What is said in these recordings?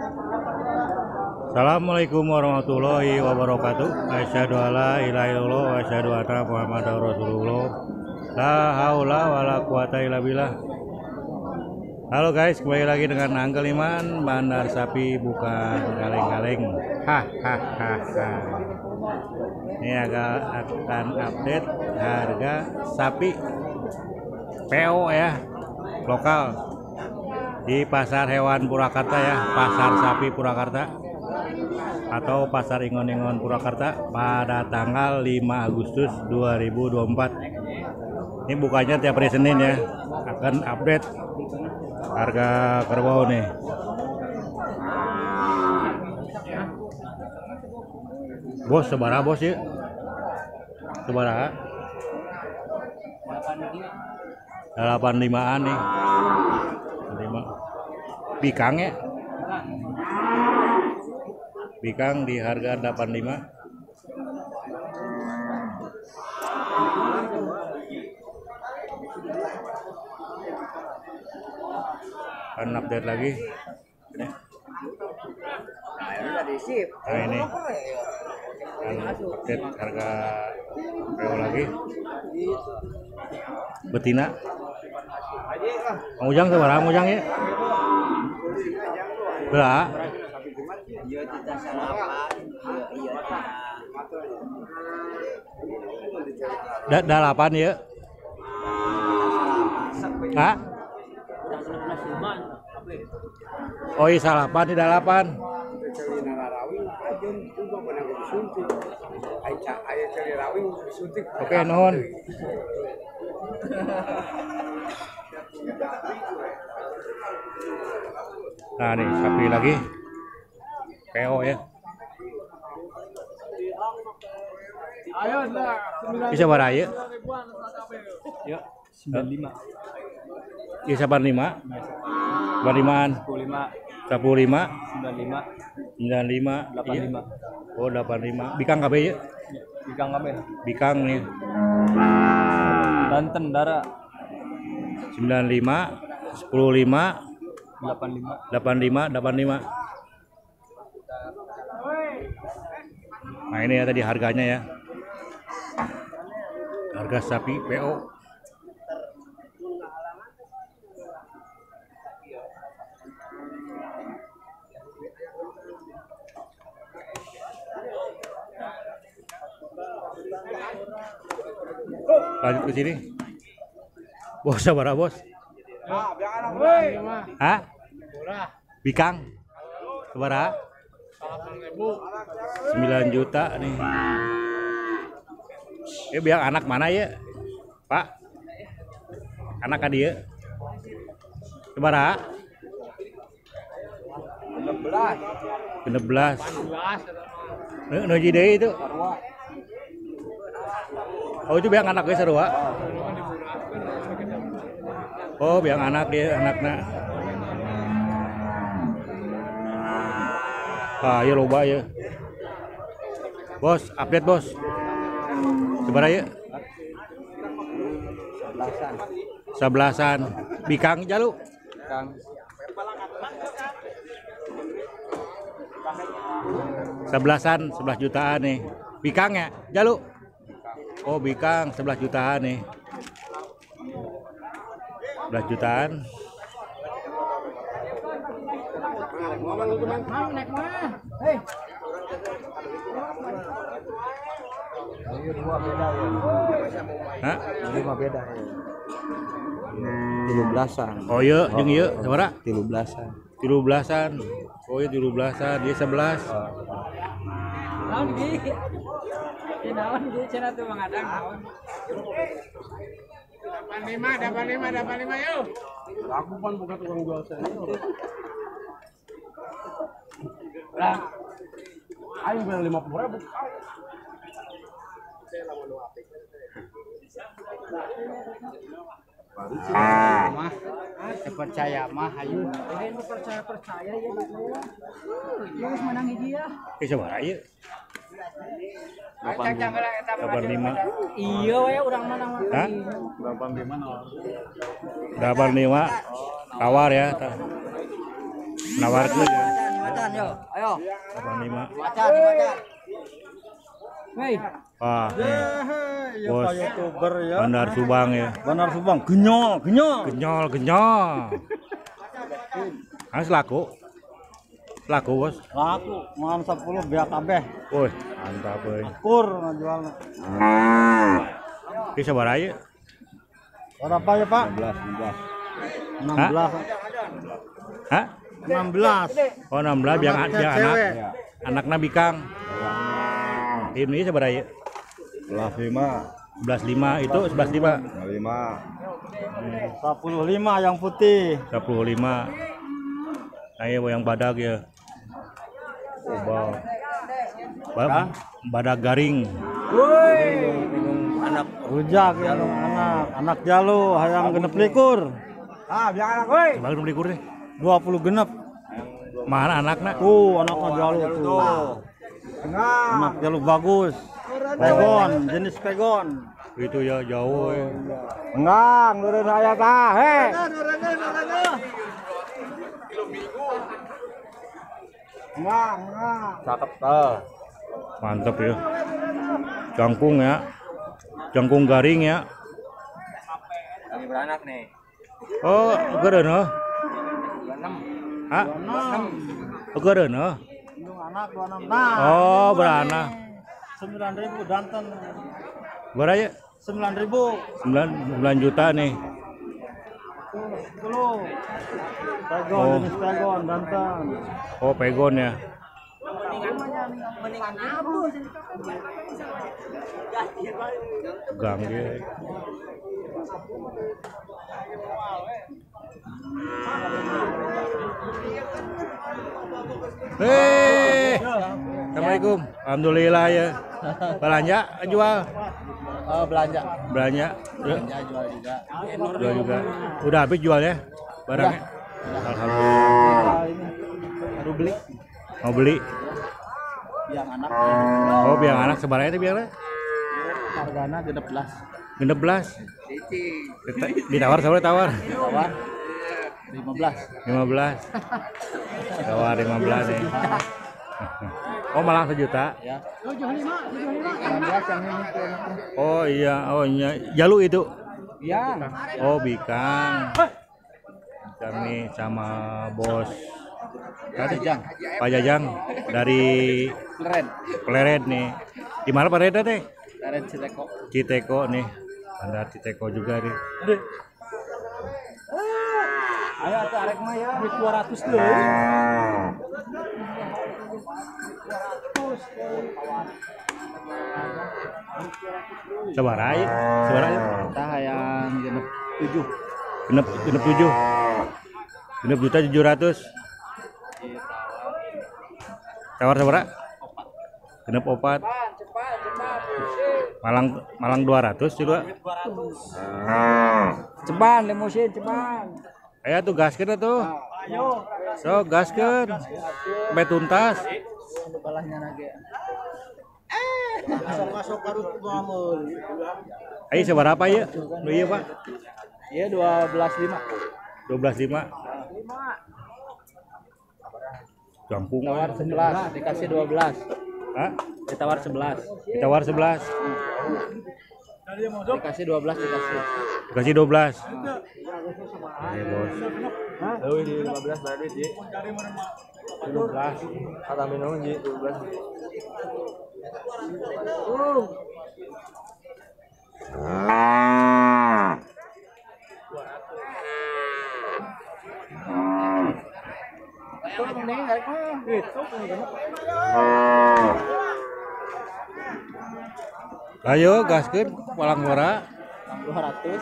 Assalamualaikum warahmatullahi wabarakatuh. Asyhadu alla ilaha illallah wa asyhadu anna Muhammadar Rasulullah. La haula wala quwata illa billah. Halo guys, kembali lagi dengan Uncle Iman, bandar sapi bukan kaleng-kaleng. Hahaha. Ini akan update harga sapi PO ya, lokal di Pasar Hewan Purwakarta ya, Pasar Sapi Purwakarta atau Pasar Ingon-Ingon Purwakarta pada tanggal 5 Agustus 2024. Ini bukanya tiap hari Senin ya, akan update harga kerbau nih. Bos, sebara bos ya? Sebara 85an nih. 5 bikang ya, bikang di harga 85. Kan update lagi. Nah ini kan update harga PO lagi. Betina Ujang sebarang Ujang ya? Berapa? Dalapan ya? Hah? Oh iya salapan di dalapan. Oke nuhun. Nah nih sapi lagi PO ya. Bisa berapa ya? Ya 95. Bisa 45. 45an. 15. 15. 95. 95. 85. Oh 85. Bikang KB ya? Bikang KB. Bikang nih. Banten darah 95, 105, 85. 85. Nah ini ya tadi harganya ya. Harga sapi PO. Lanjut ke sini. Bos, sabar bos. Hah? Bikang. Sabar. 9 juta nih. Ya biar anak mana ya? Pak. Anak ka dia. Sabar. 16. Nuji deui itu. Oh itu biang anak guys seru. Oh biang anak dia anaknya. Ah ya loba ya. Bos update bos. Seberapa ya? 11an. Bikang jalu. Bikang 11an, 11 jutaan nih. Bikang ya jalu. Oh bikang 11 jutaan nih. 11 jutaan. Hah? 5 beda ya. 13an. Oh iya, jeung ieu sabaraha? 13an. 13an. Oh iya 13an, dia 11. Naon ge? Naon ge cenah teh mangadang naon. 85 yuk. Aku kan bukan tukang jual senior. Lah, Aing bilang 50.000. mah percaya mah ayo. Ini percaya ya. Geus menang hiji ya. Sabaraha ieu? 85. Iya we urang menang. Hah? 85 85 tawar ya. Nawarkeun ya. macan yo. Ayo. 85. Macan, macan. Woi. Wah, nih. Bos YouTuber ya. Bandar Subang ya. Bandar Subang, genyol. Genyol. Laku. Laku, Bos. Laku, malam 10 biar kabeh. Woi, mantap euy. Kur ngajualna. Ki sabaraha ieu? Berapa ya, Pak? 16. Hah? 16. Oh, 16 biang anak. Anakna bikang. Ini sabaraha ieu? 15. 11.5 itu 11.5. 15 yang putih. 15. Nah, iya yang badag ya. Badag garing. Anak rujak ya, anak jalu hayang genep likur. Ah, biar anak euy. Balik belikur deh. 20 genep. Mana anaknya? Anaknya jalu tuh. Anak jalu bagus. Pegon, jenis pegon. Itu ya jauh. Ya. Enggak, nurin saya tah. He. Enggak. Cakep tah. Mantap ya. Jangkung ya. Jangkung garing ya. Lagi beranak nih. Oh, geureuh. 26. Hah? 26. Geureuh. Indung anak 26. Nah. Oh, beranak. 9.000 danten. Berapa ya? 9.000. 9 juta nih. Tuh. Pegon, Oh. jenis pegon danten. Oh, pegon ya. Gang dia. Hei, Assalamualaikum. Alhamdulillah ya. Belanja jual. Oh, belanja. Belanja. Ya. Jual juga. Jual juga. Udah habis jualnya barangnya. Alhamdulillah. Baru beli. Mau beli? Yang anak. Oh, biang anak sebarangnya itu biangnya. Hargana 16. 16. Ditawar sama tawar. Tawar 15. 15. Tawar 15 nih. Oh, malah sejuta. Ya. 16 yang ini tuh anaknya. Oh iya, jalu itu. Yang. Oh, bikang. Bikang nih sama bos. Jajang. Pak Jajang dari Keren. Pleret nih. Di mana Pak Reda teh? Keren Citeko. Citeko nih. Bandar Citeko juga nih. Ayo atuh arek mah ya. 200 deh. Sabaraha ya? Kita yang genep 7. Genep 7. Genep juta 700. Tawar sabaraha? Genep 4. Malang 200 juga. Ceban limusin ceban. Ayo tuh gaskeun atuh. So gaskeun. Sampai tuntas. Balahnya lagi. Masuk karut mamul. Ayo seberapa ya? Nu ieu, Pak? Iya 12.5. 12.5. Gampung. Tawar 11, dikasih 12. Hah? Ditawar 11. Ditawar 11. Dikasih 12 dikasih. Dikasih 12. Oke, Bos. Euy di 15 berarti Ji. 12. Kata minum Ji 12. Ayo gaskeun palang mora. 200.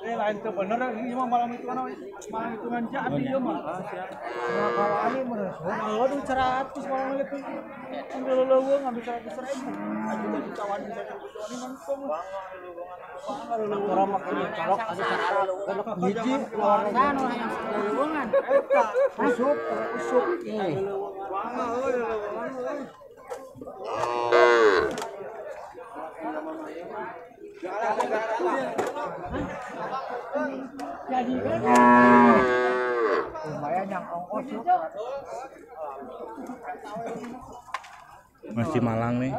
lain itu bener ini mah malam itu jadi ya mah. Kalau ani mah kalau duit 100 malam itu. Ambil leuweung ngambil 100.000. Aja jadi kawan bisa ini mangkung. Orang mah colok ada hiji lawan leuweungan. Eta usuk. Wah euy leuweungan euy. Jadi kan lumayan yang ongkos masih Malang nih.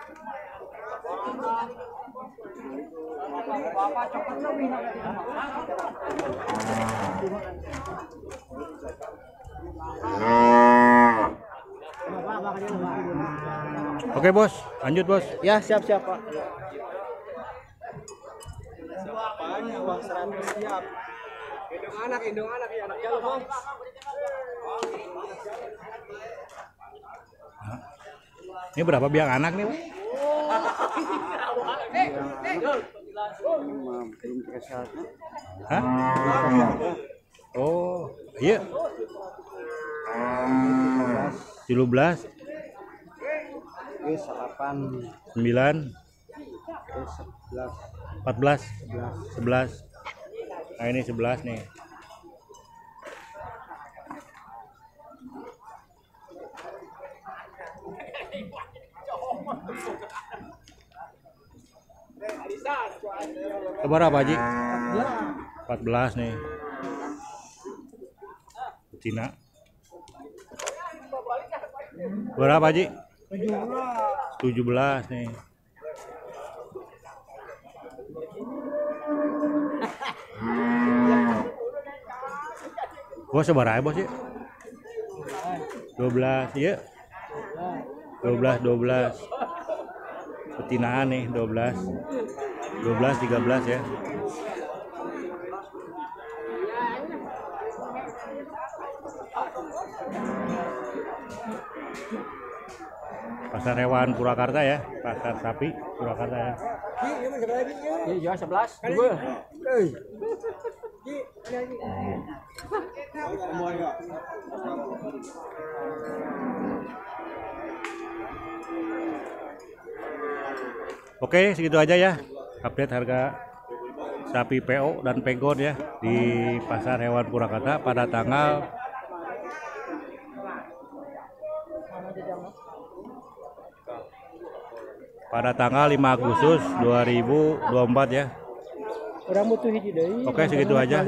Oke bos, lanjut bos. ya siap Pak. Siapanya uang 100 siap. Indung anak ya anak jalur Bang. Ini berapa biang anak nih, Bang? Belum kesal. Hah? Oh, iya. 17 8 9 11 14 11. Nah, ini 11 nih. Berapa Haji? 14 nih. Cina. Berapa Haji? 17 nih. Bos seberapa bos ya? 12 ya. 12 betinaan nih 12 13 ya. Pasar hewan Purwakarta ya, pasar sapi Purwakarta ya. Iya 11. Oke, segitu aja ya update harga sapi PO dan pegon ya di pasar hewan Purwakarta pada tanggal 5 Agustus 2024 ya. Orang butuh hiji deui. Oke, segitu aja.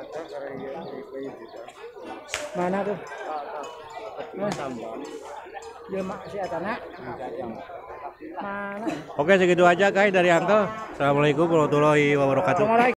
Mana tuh? Dia si Atana. Mana? Oke, segitu aja guys dari Uncle. Assalamualaikum warahmatullahi wabarakatuh.